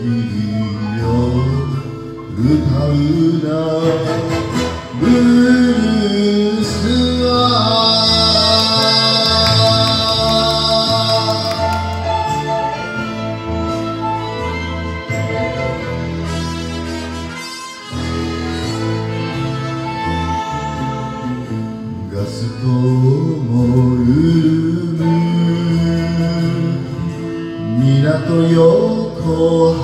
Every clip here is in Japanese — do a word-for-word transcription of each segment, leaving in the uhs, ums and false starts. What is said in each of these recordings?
よ歌うなブルースはガス灯も潤む港横浜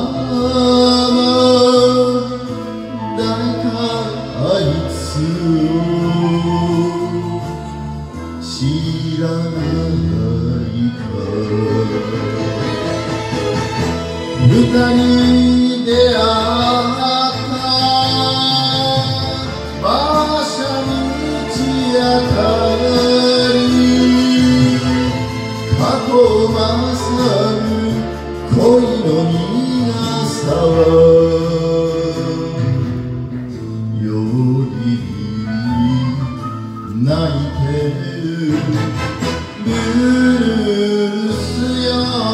誰かあいつを知らないか二人出会った馬車道あたり過去勝る恋の苦さはより泣いてるブルースよ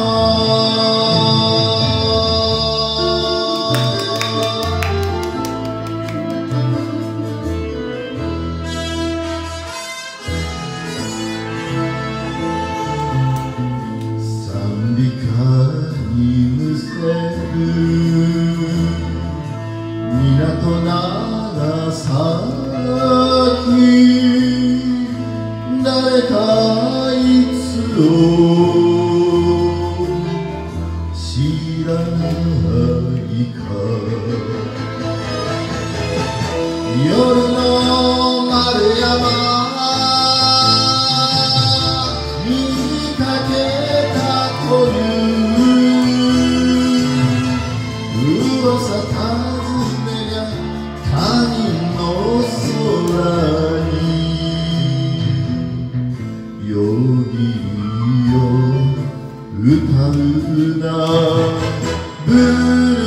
賛美歌にむせる港長崎誰かいつを知らないか夜の丸山にかけたという噂尋ねりゃ他人の空によぎりを歌うなブルー